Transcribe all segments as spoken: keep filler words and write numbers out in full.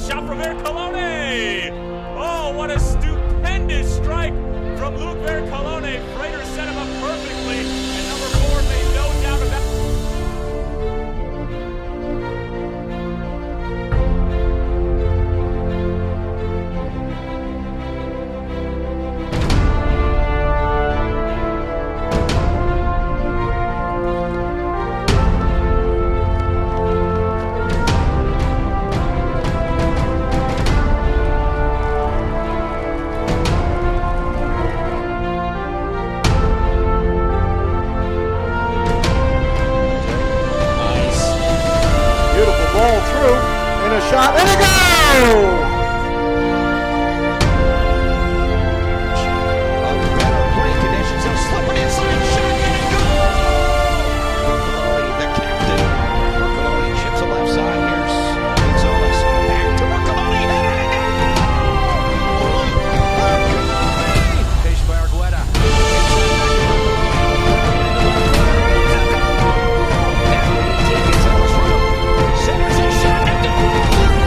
shot from Vercollone. Oh, what a stupendous strike from Luke Vercollone. Freighter set him up perfectly, and number four made no doubt about it. And a shot, and a goal! Of better play conditions, he'll slip it inside, shot, and a goal! Vercollone, the captain. Vercollone chips the left side. Here's Gonzalez. Back to Vercollone, and a goal! Vercollone! Fish by Argueta. Centers a shot, and goal!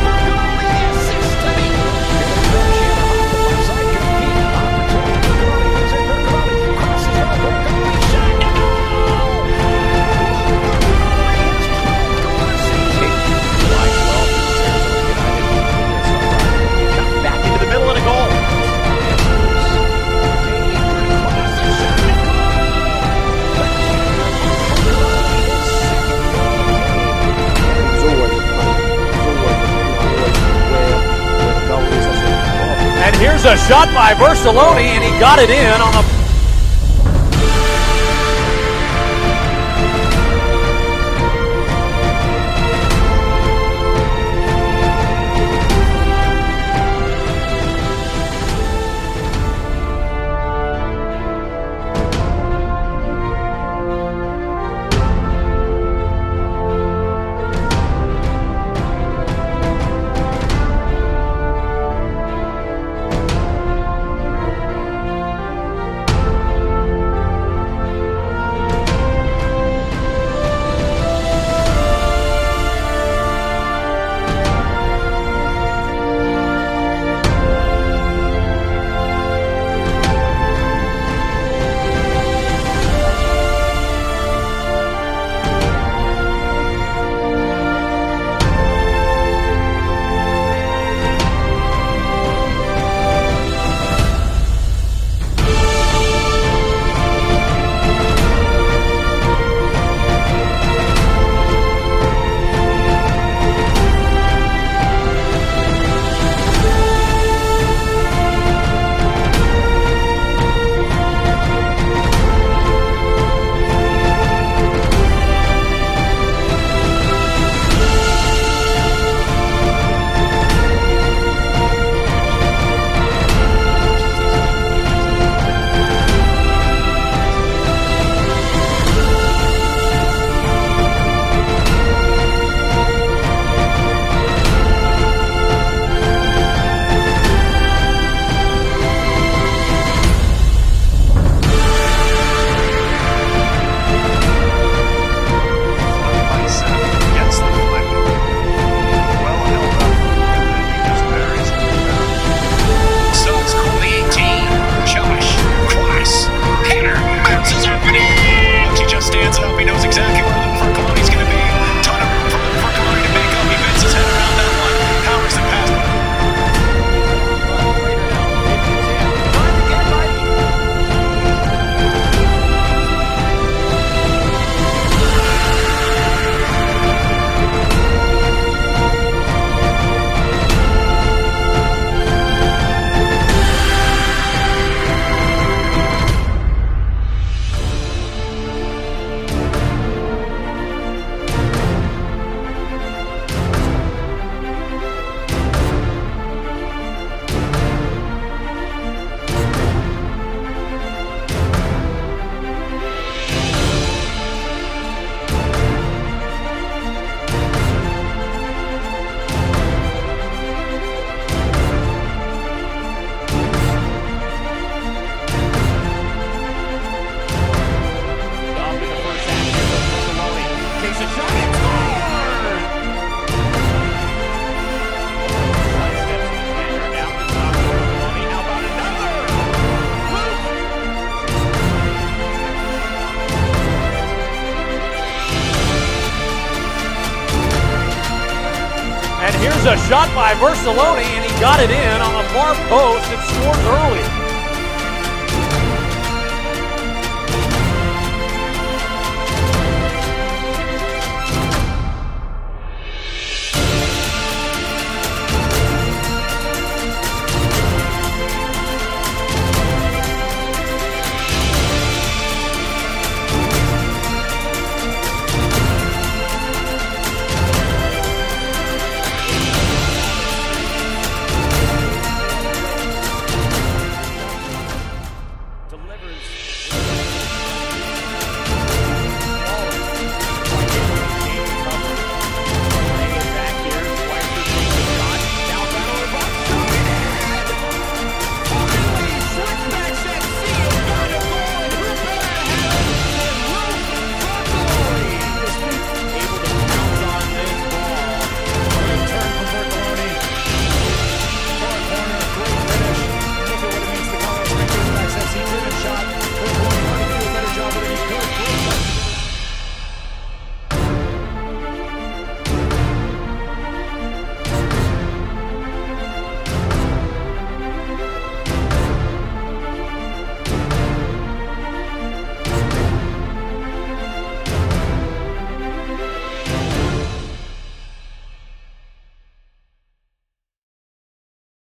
And here's a shot by Vercollone, and he got it in on the And here's a shot by Vercollone, and he got it in on the far post and scores early.